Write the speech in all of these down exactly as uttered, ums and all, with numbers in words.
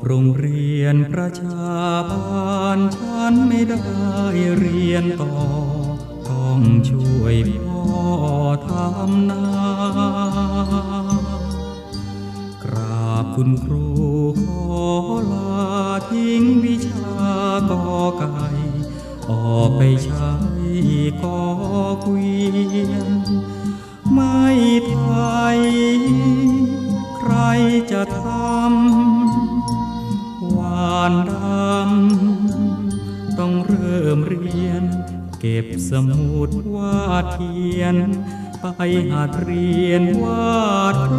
โรงเรียนประชาบาลฉันไม่ได้เรียนต่อต้องช่วยพ่อทำนากราบคุณครูขอลาทิ้งวิชากอไก่ออกไปใช้กอเกวียนไม่ไทยใครจะทำหวานดำต้องเริ่มเรียนเก็บสมุดวาดเขียนไปหัดเรียนวาดโค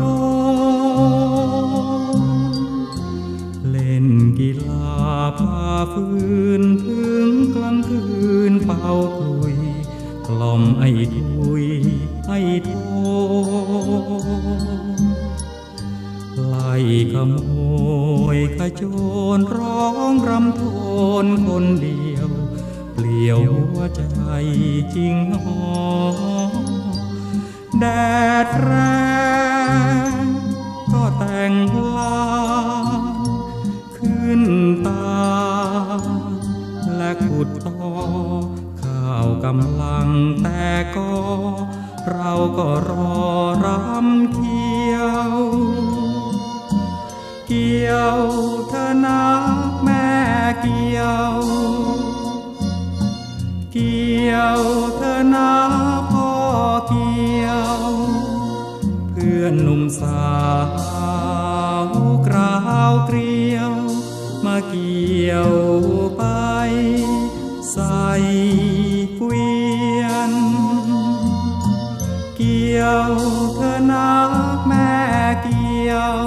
รงเล่นกีฬาพาฟื้นถึงกลางคืนเป่าคลุยกล่อมไอ้ทุยไอ้โทไล่ขโมยขโจรร้องรำโทนคนเดียวเปลี่ยวหัวใจจริงหนอแดดแรงก็แต่งลางขึ้นตาและขุดต่อข้าวกำลังแต่ก็เราก็รอรำเกี่ยวเกี่ยวเธอนะแม่เกี่ยวเกี่ยวเธอนะพ่อเกี่ยวเพื่อนหนุ่มสาวกราวเกลียวมาเกี่ยวไปใส่เกวียนเกี่ยวเธอนะแม่เกี่ยว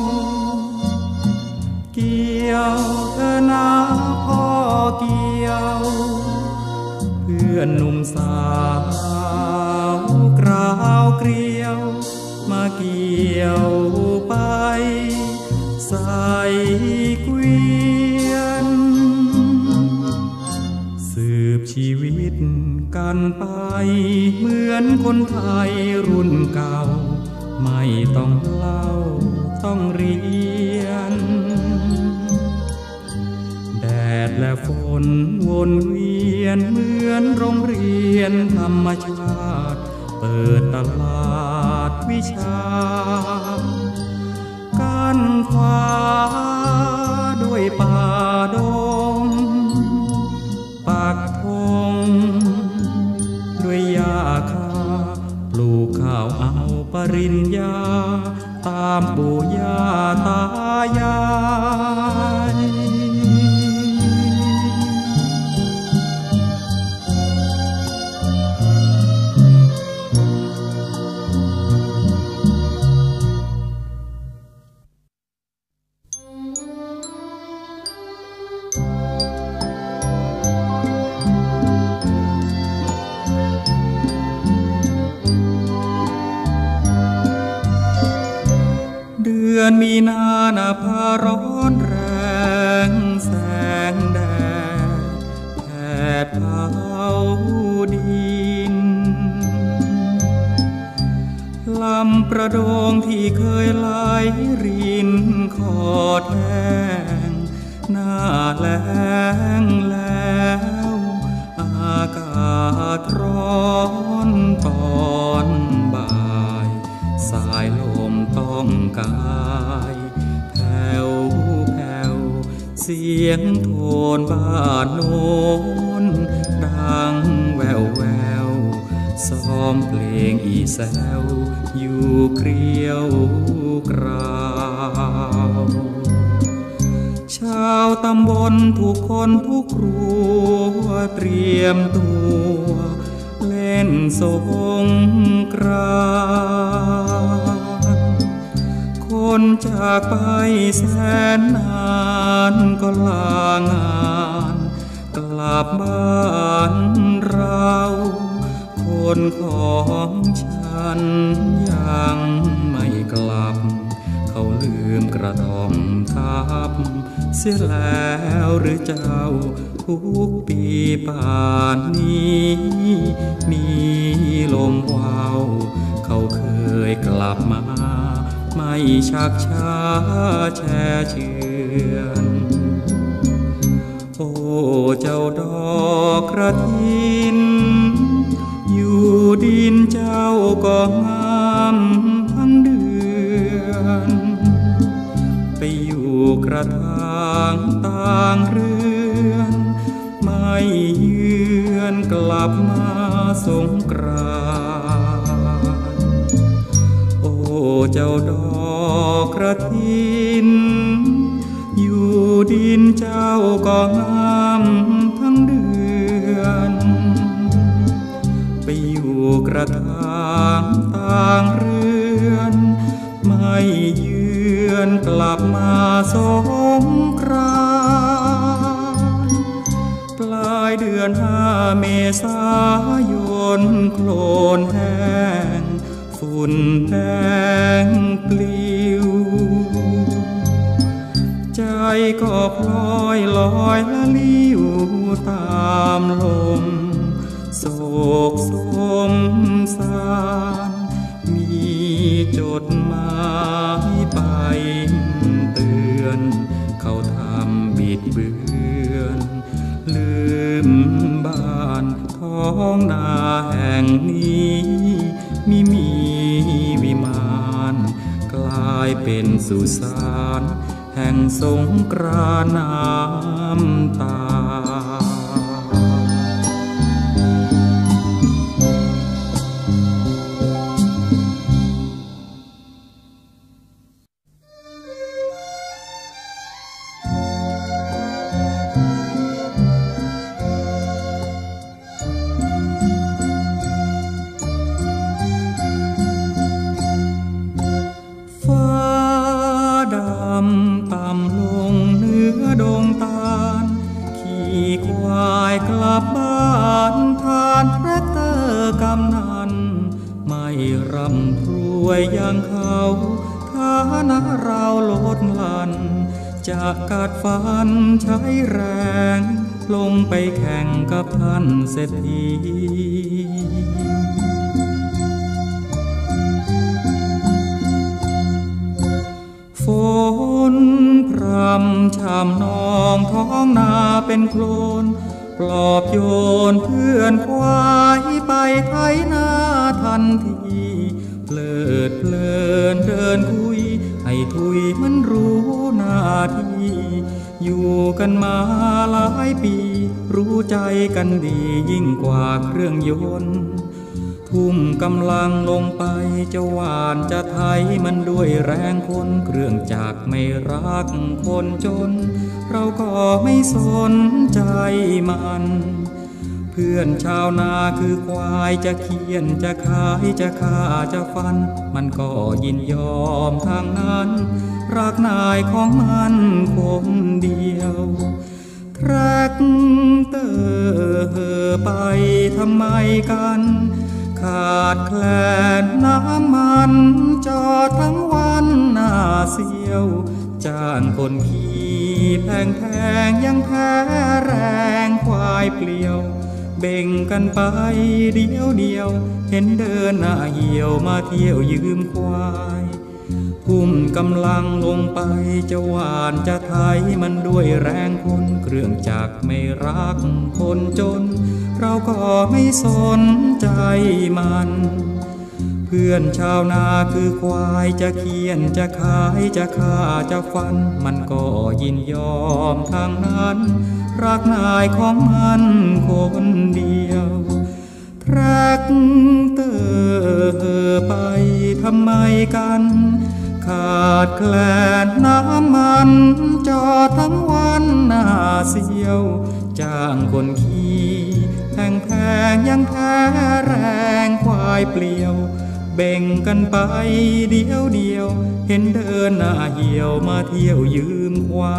เกี่ยวเธอนะพ่อเกี่ยวเพื่อนหนุ่มสาวกราวเกลียวมาเกี่ยวไปใส่เกวียนสืบชีวิตกันไปเหมือนคนไทยรุ่นเก่าไม่ต้องเล่าต้องเรียนแดดและฝนวนเวียนเหมือนโรงเรียนธรรมชาติเปิดตลาดวิชากั้นฟ้าด้วยป่าดงปักธงด้วยหญ้าคาปลูกข้าวเอาปริญญาตามปู่ย่าตายายเดือนมีนาหน้าผาร้อนแรงแสงแดดแผดเผาดินลำประโดงที่เคยไหลรินขอดแห้งหน้าแล้งแล้วอากาศร้อนตอนบ่ายสายลมต้องกายแผ่วแผ่วเสียงโทนบ้านโน้นดังแววแววซ้อมเพลงอีแซวอยู่เกลียวกราวชาวตำบลทุกคนทุกครัวเตรียมตัวเล่นสงกรานต์คนจากไปแสนนานก็ลางานกลับบ้านเราคนของฉันยังไม่กลับเขาลืมกระท่อมทับเสียแล้วหรือเจ้าทุกปีป่านนี้มีลมวาวเขาเคยกลับมาไม่ชักช้าแช่ชื่อนโอ้เจ้าดอกกระถินอยู่ดินเจ้าก็งามทั้งเดือนไปอยู่กระถางต่างเรือนไม่เยือนกลับมาสงกรานต์โอ้เจ้าดอกกระถินอยู่ดินเจ้าก็งามทั้งเดือนไปอยู่กระถางต่างเรือนไม่เยือนกลับมาสงกรานต์ปลายเดือนห้าเมษายนโคลนแห้งฝุ่นแดงปลิวใจก็พลอยลอยละลิ้วตามลมโศกสมสารมีจดหมายไปเตือนเขาทำบิดเบือนลืมบ้านท้องนาแห่งนี้มิมีวิมานกลายเป็นสุสานแห่งสงกรานต์น้ำตาต่ำลงเนื้อดงตาลขี่ควายกลับบ้านทานแทรกเตอร์กำนันไม่ร่ำรวยอย่างเขาฐานะเราลดหลั่นจะกัดฟันใช้แรงลงไปแข่งกับท่านเศรษฐีฝนพรำช่ำนองท้องนาเป็นโคลนปลอบโยนเพื่อนควายไปไถนาทันทีเพลิดเพลินเดินคุยให้ทุยมันรู้หน้าที่อยู่กันมาหลายปีรู้ใจกันดียิ่งกว่าเครื่องยนต์ทุ่มกำลังลงไปจะหวานจะไถมันด้วยแรงคนเครื่องจักรไม่รักคนจนเราก็ไม่สนใจมันเพื่อนชาวนาคือควายจะเคี่ยนจะขายจะฆ่าจะฟันมันก็ยินยอมทางนั้นรักนายของมันคนเดียวแทรกเตอร์ไปทำไมกันขาดแคลนน้ำมันจอดทั้งวันหน้าเสียวจ้างคนขี่แพงแพงยังแพ้แรงควายเปลี่ยวเบ่งกันไปเดียวเดียวเห็นเดินหน้าเหี่ยวมาเที่ยวยืมควายทุ่มกำลังลงไปจะหวานจะไถมันด้วยแรงคนเครื่องจักรไม่รักคนจนเราก็ไม่สนใจมันเพื่อนชาวนาคือควายจะเคี่ยนจะขายจะฆ่าจะฟันมันก็ยินยอมทางนั้นรักนายของมันคนเดียวแทรกเตอร์ไปทำไมกันขาดแคลนน้ำมันจอดทั้งวันหน้าเสียวจ้างคนขี่แพงแพงยังแพ้แรงควายเปลี่ยวเบ่งกันไปเดียวเดียวเห็นเดินหน้าเหี่ยวมาเที่ยวยืมควาย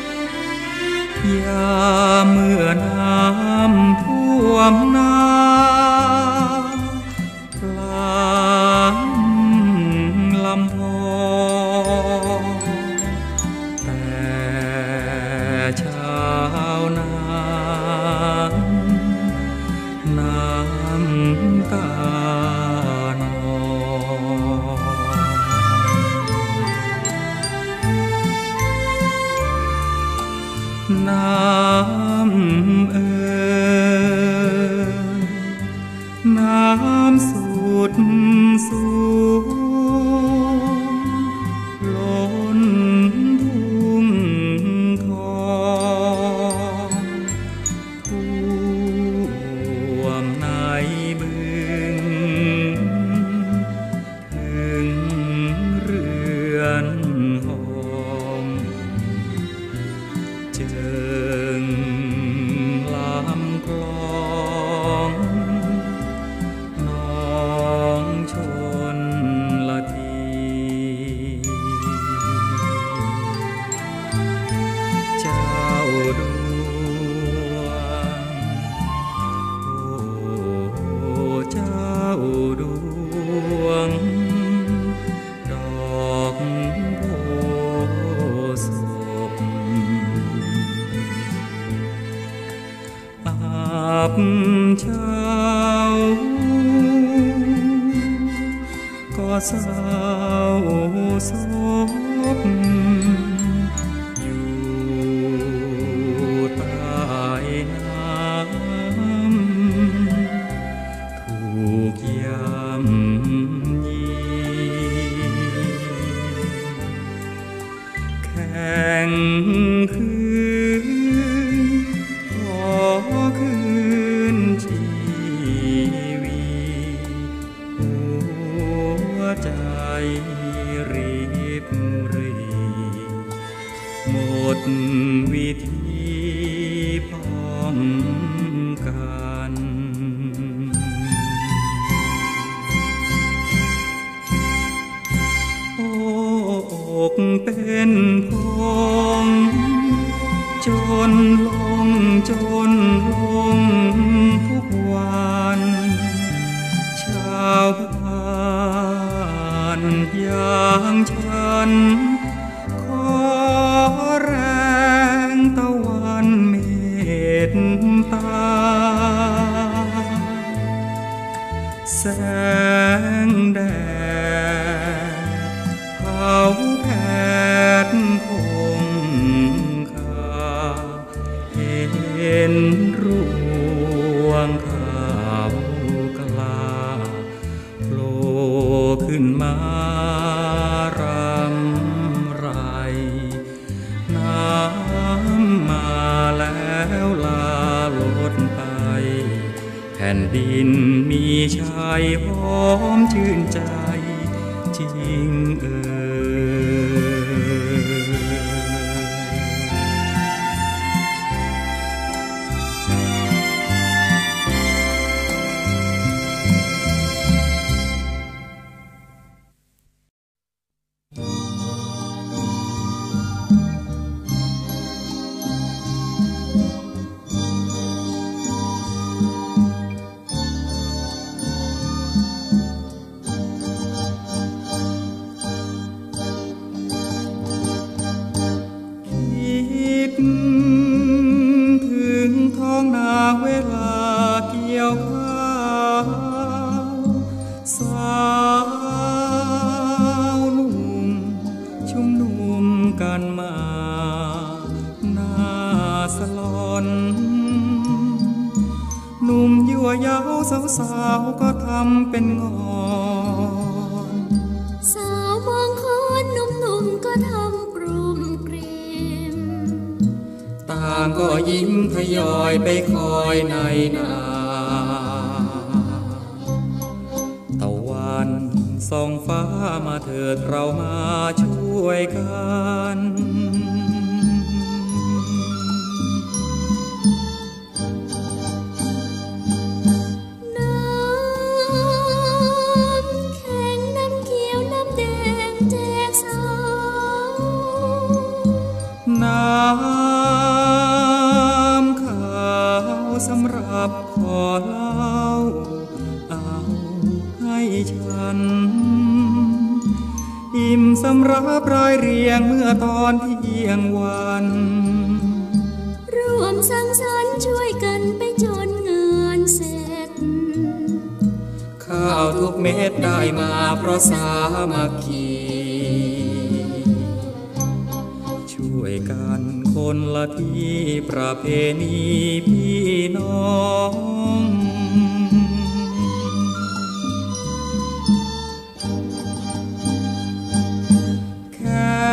ยามเมื่อน้ำท่วมนาำตานองน้ำเอ่ยน้ำสุดสูงล้นทุ่งทองท่วมในบึงถึงเรือนหอมเจิงลำคลองน้องชนละทีเจ้าดวงโอ้เจ้าดวงดอกโพศพอาบเช้าก็เศร้าโศกอยู่ใต้น้ำถูกยำยีแข่งคืนขอคืนชีวีหัวใจรีบรีหมดวิธีป้องกันโอ้อกเป็นพงจนลงจนลงทุกวันชาวบ้านอย่างฉันขอแรงตะวันเมตตาแสงแดดเผาแผดคงคาเห็นร่วงขาวกลาโผล่ขึ้นมารำไรน้ำมาแล้วลาลดไปแผ่นดินมีชายหอมชื่นใจจริงเอ่ถึงท้องนาเวลาเกี่ยวข้าวสาวหนุ่มชุมนุมกันมาหน้าสลอนหนุ่มยั่วเย้าสาวๆก็ทำเป็นงอนสาวมองคนหนุ่มๆก็ทำกลุ่มกริมต่างก็ยิ้มทยอยไปคอยในนาตะวันส่องฟ้ามาเถิดเรามาช่วยกันน้ำขาวสำหรับขอเล่าเอาให้ฉันอิ่มสำรับรายเรียงเมื่อตอนเที่ยงวันร่วมสังสรรค์ช่วยกันไปจนงานเสร็จข้าวทุกเม็ดได้มาเพราะสามัคคีช่วยกันคนละที่ประเพณีพี่น้องแค่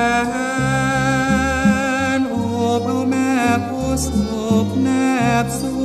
โอบเอาแม่ผู้ศพแนบสู้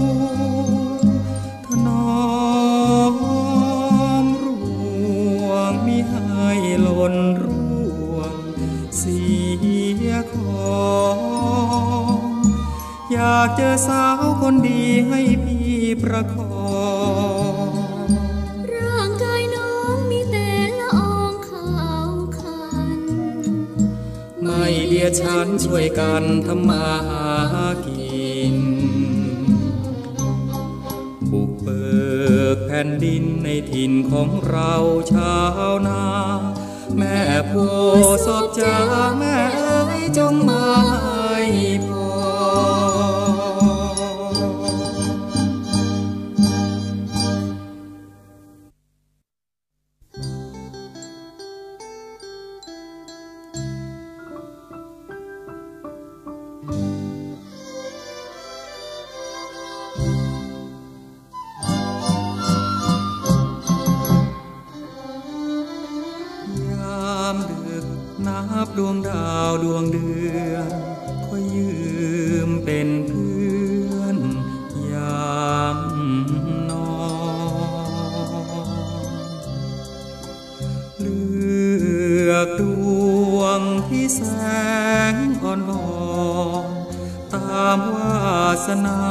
ถนอมร่วงมิให้หล่นร่วงเสียของอยากเจอสาวคนดีให้พี่ประคองร่างกายน้องมีแต่ละอองขาวคันไม่เดียฉันช่วยกันทำมาหากินบุกเบิกแผ่นดินในถิ่นของเราชาวนาแม่ผู้ศพจ๋าแม่เอ๋ยจงมาให้พรนับดวงดาวดวงเดือนคอยยืมเป็นเพื่อนยามนอนเลือกดวงที่แสงอ่อนๆตามวาสนา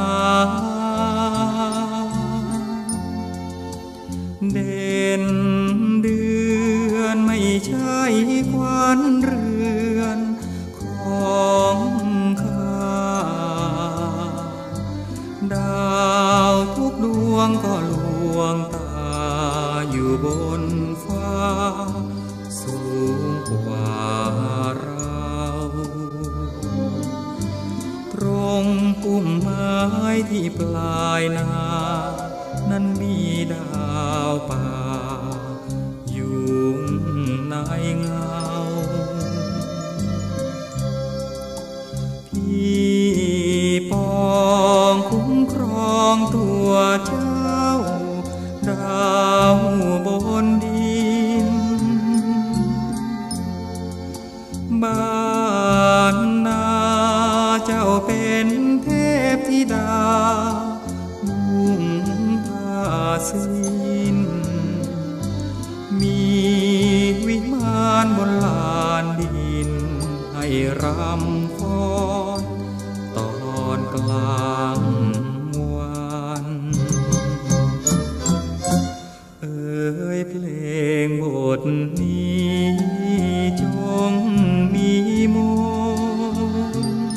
เด่นเดือนไม่ใช่ควันเรือนของข้าดาวทุกดวงก็ลวงตาอยู่บนฟ้าสูงกว่าเราตรงพุ่มไม้ที่ปลายนานั้นมีดาวป่าอยู่ในเงาพี่ปองคุ้มครองตัวเจ้าดาวบนดินบ้านนาเจ้าเป็นเทพธิดามุ่งผ้าสิ้นมีวิมานบนลานดินให้รำฟ้อนตอนกลางวันเอ่ยเพลงบทนี้จงมีมน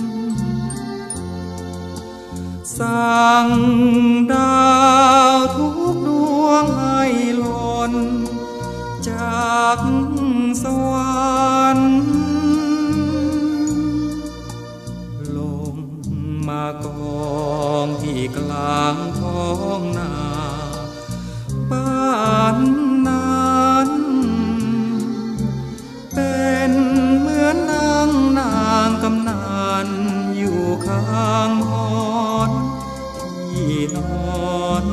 ต์สั่งดาวทุกดวงให้หล่นจากสวรรค์ลงมากองที่กลางท้องนาบ้านนั้นเป็นเหมือนนางนางกำนันอยู่ข้างหอนที่นอน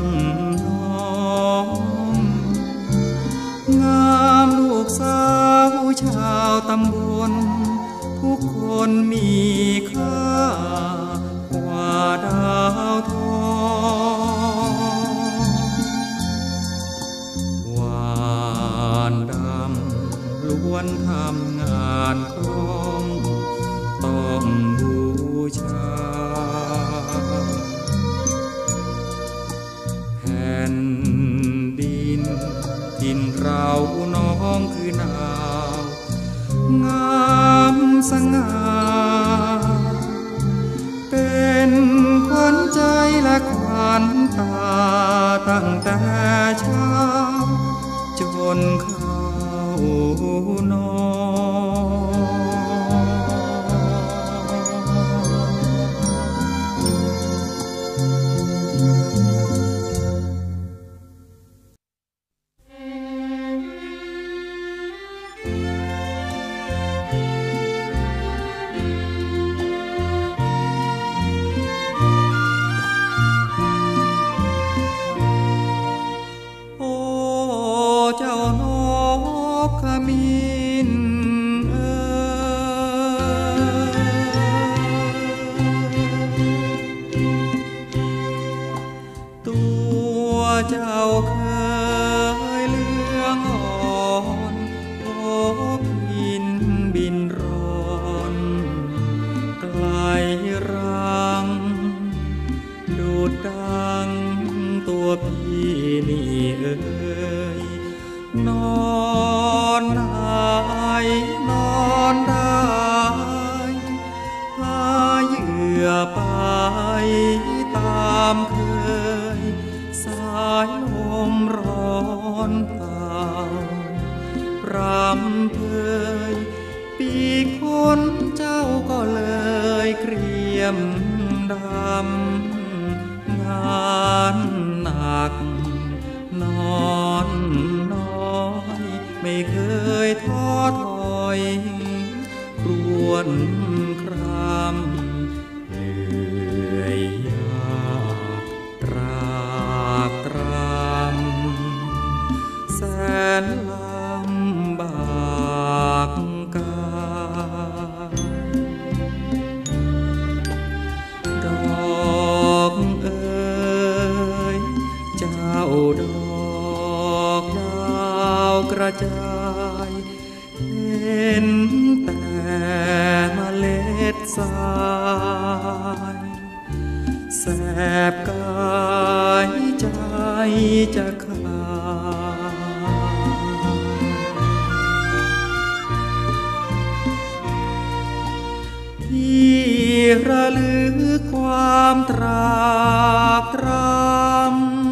งามลูกสาวชาวตำบลทุกคนมีค่ากว่าดาวทองหวานดำล้วนทำงานคล่องต้องบูชาแผ่นดินถิ่นเราน้องคือดาวงามสง่าเป็นขวัญใจและขวัญตาตั้งแต่เช้าจนเข้านอนนี่เอ่ยนอนไหนนอนได้หาเหยื่อไปตามเคยสายลมร้อนเผาพรำเพยปีกคนเจ้าก็เลยเกรียมดำงานหนักนอนน้อยไม่เคยท้อถอยครวญครำเหนื่อยยากตรากตรำแสนลำบากกายดอกเอ๋ยเจ้าดอกดาวกระจายเห็นแต่เมล็ดทรายแสบกายใจจะขาดที่ระลึกความตรากตรำ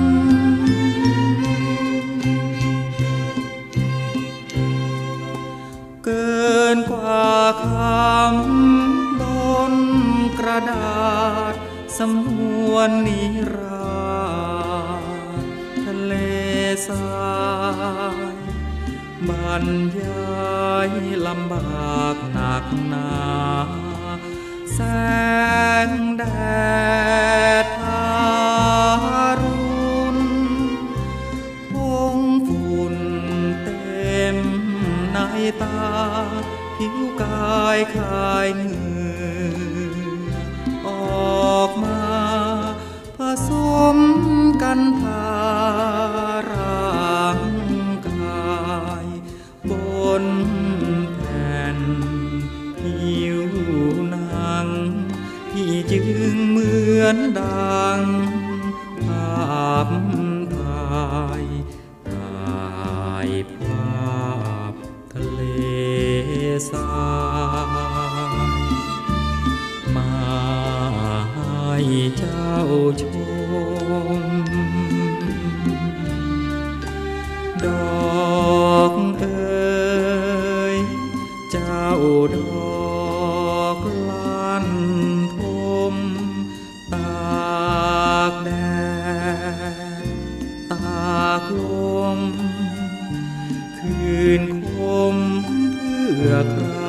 เกินกว่าคำบนกระดาษสำนวนนิราศทะเลทรายบรรยายลำบากหนักหนาแสงแดดทารุณพงฝุ่นเต็มในตาผิวกายคายเหงื่อออกมาผสมกันทาร่างกายบนแผ่นผิวหนังที่จึงเหมือนดังภาพถ่ายถ่ายภาพทะเลทรายมาให้เจ้าชมดอกเอ๋ยเจ้าดอกลั่นทมตากแดดตากลมคืนคมเพื่อใคร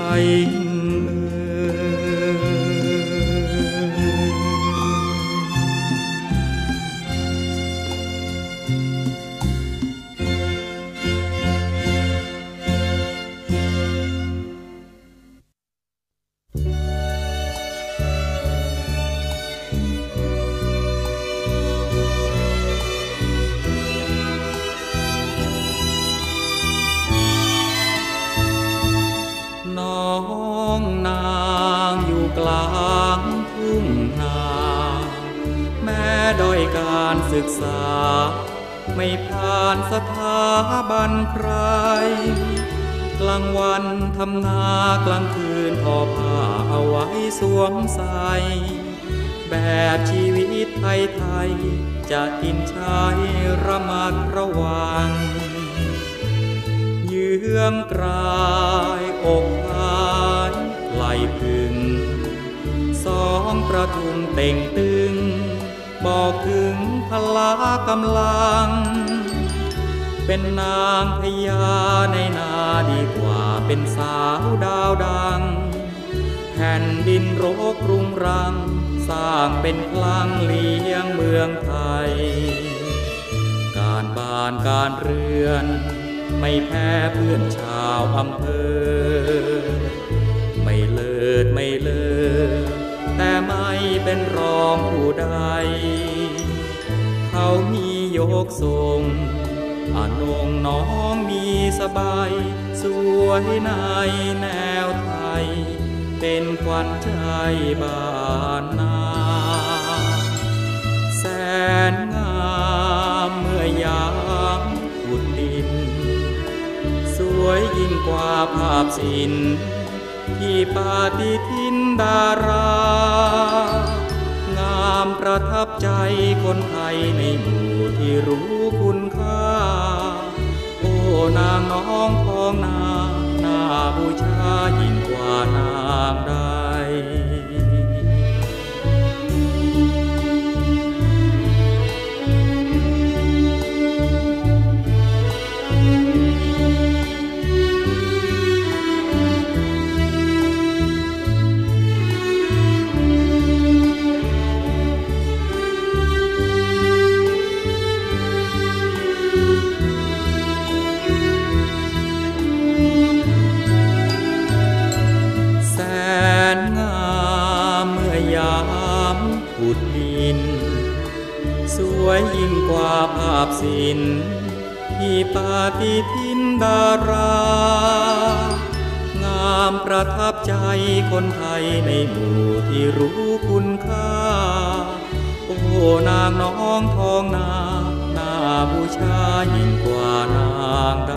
น้องนางอยู่กลางทุ่งนาแม้ด้อยการศึกษาไม่ผ่านสถาบันใครกลางวันทำนากลางคืนทอผ้าเอาไว้สวมใส่แบบชีวิตไทยๆจะกินใช้ระมัดระวังเยื้องกลายอกหายไหลพึ่งสองประทุมเต่งตึงบอกถึงพละกำลังเป็นนางพญาในนาดีกว่าเป็นสาวดาวดังแผ่นดินรกรุงรังสร้างเป็นพลังเลี้ยงเมืองไทยการบ้านการเรือนไม่แพ้เพื่อนชาวอำเภอไม่เลิศไม่เลิศแต่ไม่เป็นรองผู้ใดเขามียกทรงอนงน้องมีสบายสวยในแนวไทยเป็นขวัญใจบ้านนาแสนงามเมื่อยิ่งกว่าภาพศิลป์ที่ปาฏิทินดารางามประทับใจคนไทยในหมู่ที่รู้คุณค่าโอ้นางน้องทองนาน่าบูชายิ่งกว่านางใดสวยยิ่งกว่าภาพศิลป์ที่ปาฏิทินดารางามประทับใจคนไทยในหมู่ที่รู้คุณค่าโอ้นางน้องทองนาน่าบูชายิ่งกว่านางใด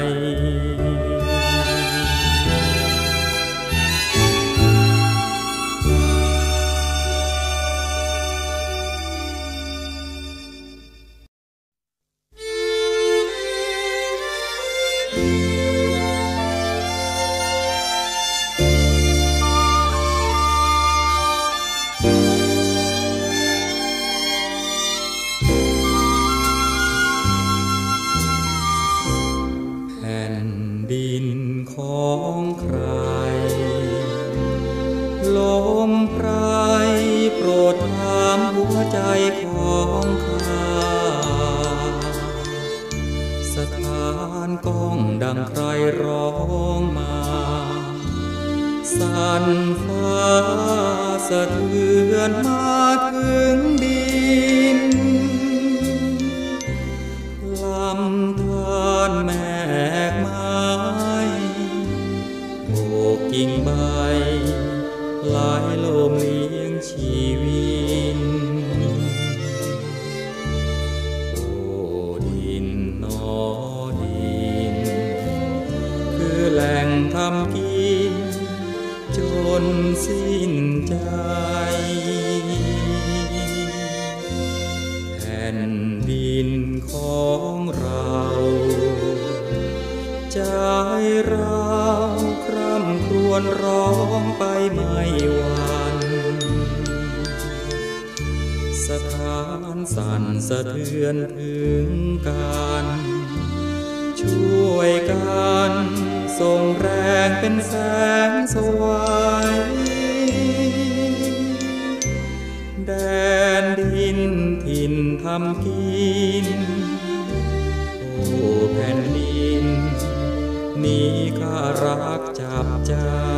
สั่นฟ้าสะเทือนมาถึงดินลำธารแมกไม้โบกกิ่งใบลายลมเลี้ยงชีวิตโอ้ดินนอดินคือแหล่งทำกินจนสิ้นใจแผ่นดินของเราใจเราคร่ำครวญร้องไปไม่หวั่นสถานสั่นสะเทือนถึงกันช่วยกันส่งแรงเป็นแสงสว่างแดนดินถิ่นทำกินโอ้แผ่นดินนี้ข้ารักจับใจ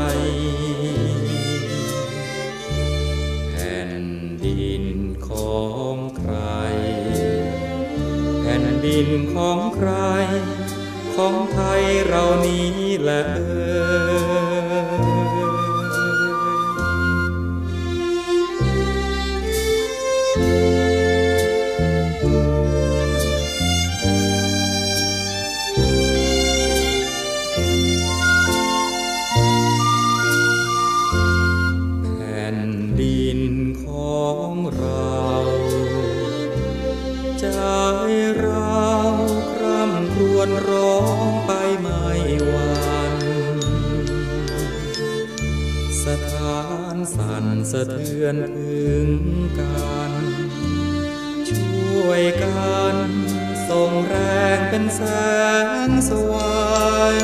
แผ่นดินของใครแผ่นดินของใครของไทยเรานี้แหละเอ่ยแผ่นดินของเราใจเราคร่ำครวญร้องไปไม่หวั่นสถานสั่นสะเทือนถึงกันช่วยกันส่งแรงเป็นแสงสว่าง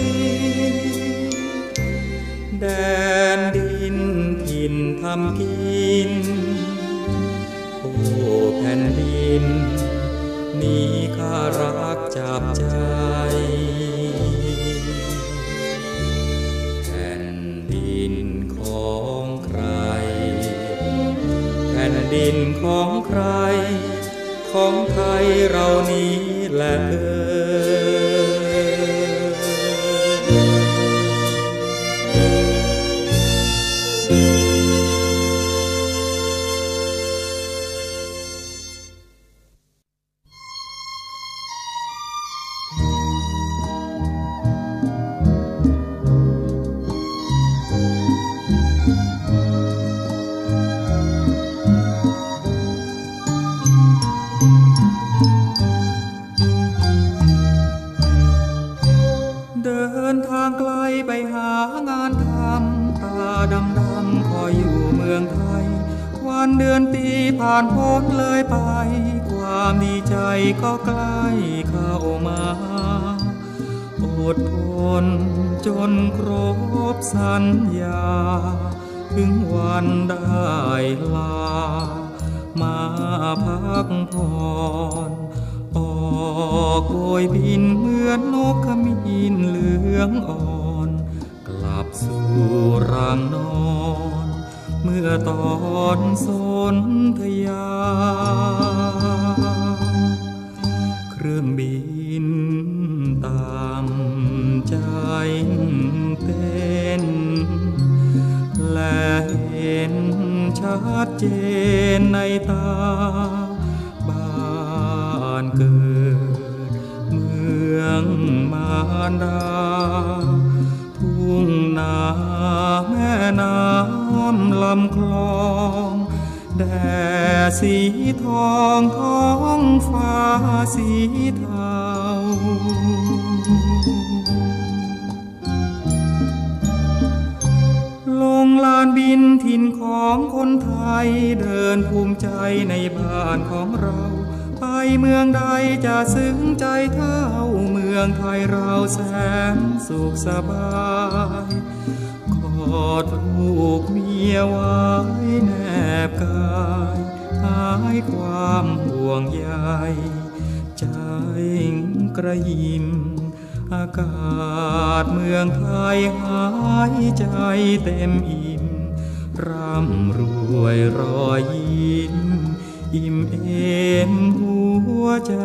แดนดินถิ่นทำกินโอ้แผ่นดินนี้ข้ารักจับใจแผ่นดินของใครแผ่นดินของใครของไทยเรานี้แหละเอ่ยผ่านพ้นเลยไปความดีใจก็ใกล้เข้ามาอดทนจนครบสัญญาถึงวันได้ลามาพักผ่อนออกโบยบินเหมือนนกขมิ้นเหลืองอ่อนกลับสู่รังนอนเมื่อตอนสนธยาเครื่องบินตามใจเต้นและเห็นชัดเจนในตาบ้านเกิดเมืองมารดาทุ่งนาแม่น้ำลำคลองแดดสีทองท้องฟ้าสีเทาลงลานบินถิ่นของคนไทยเดินภูมิใจในบ้านของเราไปเมืองใดจะซึ้งใจเท่าเมืองไทยเราแสนสุขสบายกอดลูกเมียไว้แนบกายหายความห่วงใยใจกระยิมอากาศเมืองไทยหายใจเต็มอิ่มร่ำรวยรอยยิ้มอิ่มเอมหัวใจ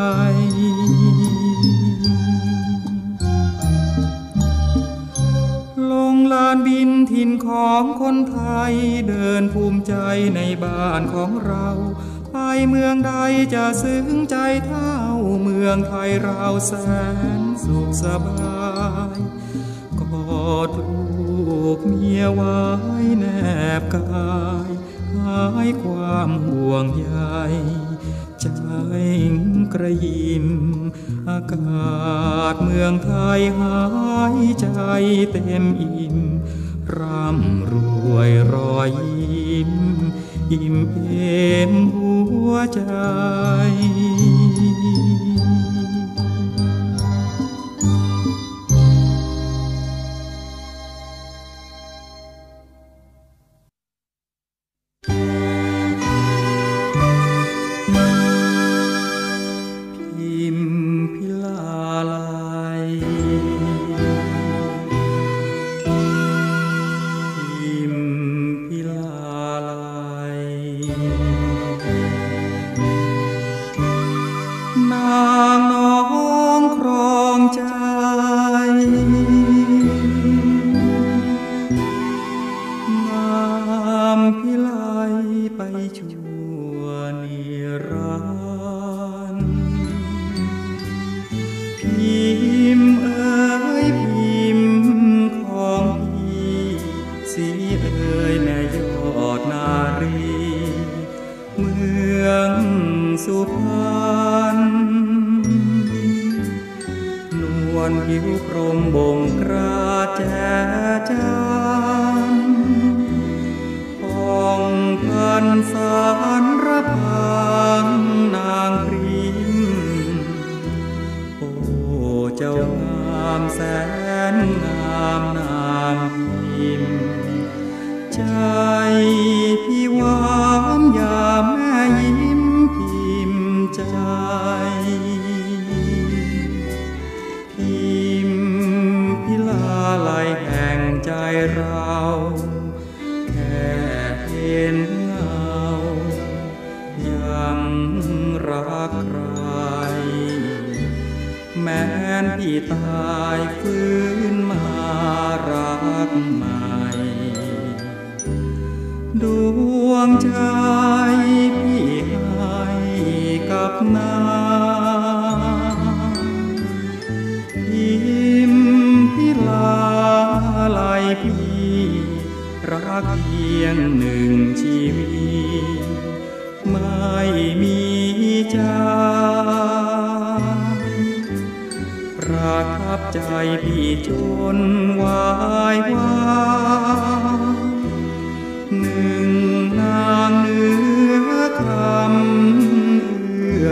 ลงลานบินถิ่นของคนไทยเดินภูมิใจในบ้านของเราไปเมืองใดจะซึ้งใจเท่าเมืองไทยเราแสนสุขสบายกอดลูกเมียไว้แนบกายหายความห่วงใยใจกระยิมอากาศเมืองไทยหายใจเต็มอิ่มร่ำรวยรอยยิ้มอิ่มเอมหัวใจ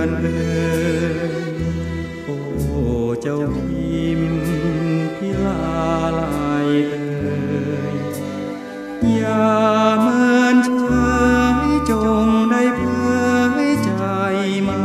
อนเอ่ยโอ้เจ้าพิมพิลาลายเอ่ยอย่าเมินเฉยจงได้เผยใจมา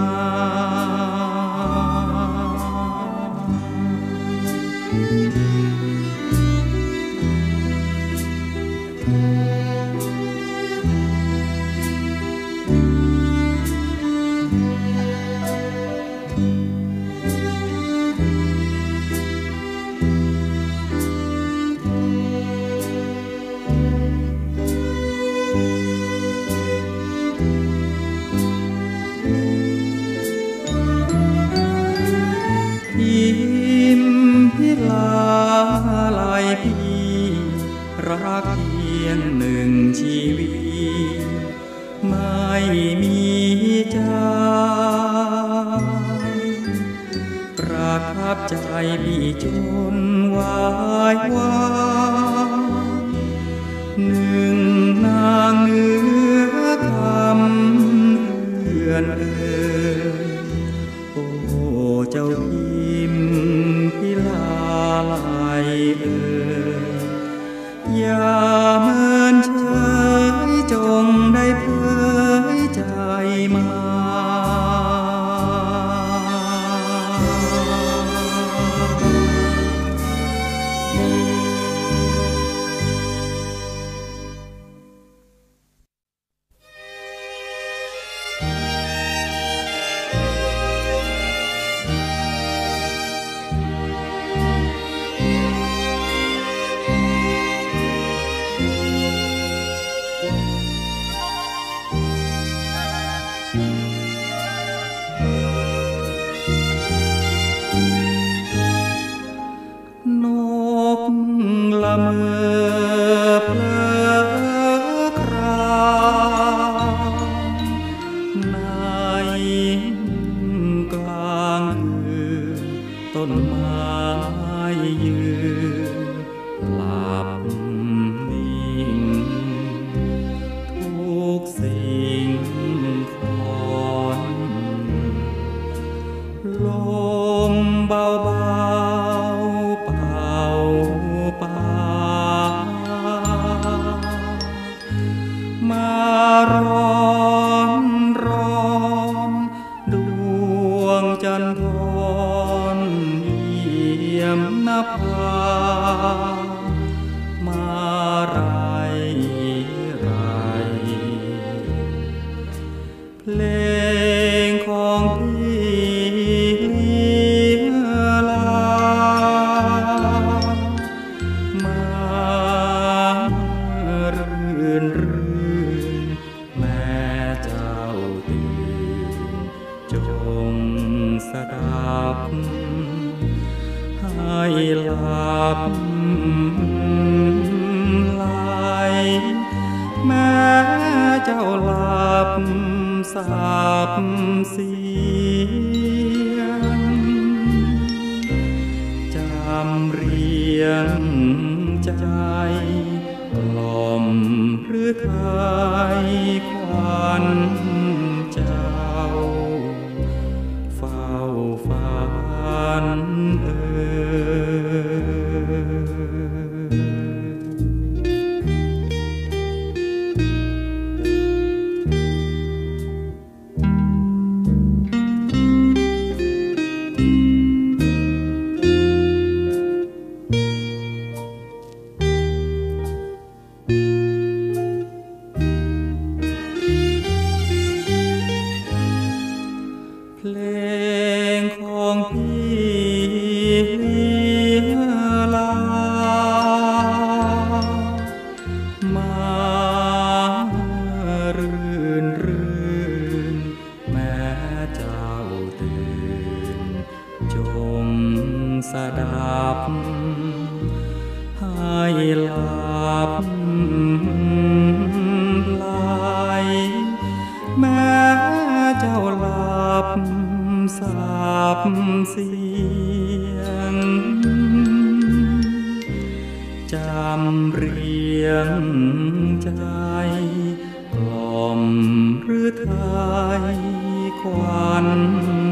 รักเพียงหนึ่งชีวิตไม่มีจางประทับใจพี่จนวายวางหนึ่งนางเนื้อคำเลื่อนเอ่ยโอ้เจ้าพิมพิลาลายเอ่ยอย่าเมินเฉยจงได้เผยใจมาละเมอเพลอครางในกลางคืนต้นไม้ยืนหลับนิ่งทุกสิ่งคอนลมเบาๆมาร้อนร้อนดวงจันทร์เยี่ยมนภามาไรไรเพลงของพี่เลี้ยลามารื่นแม่เจ้าตื่นจงสดับให้หลับไหลแม่เจ้าหลับสับเสียงจำเรียงใจกล่อมหรือไทยควันเจ้าเฝ้าฝันเอ่เพลงของพี่เลี้ยลามารื่นรื่นแม้เจ้าตื่นจงสดับให้หลับไหลแม้เจ้าหลับสับเสียงจำเรียงใจกล่อมหรือไทยคควัน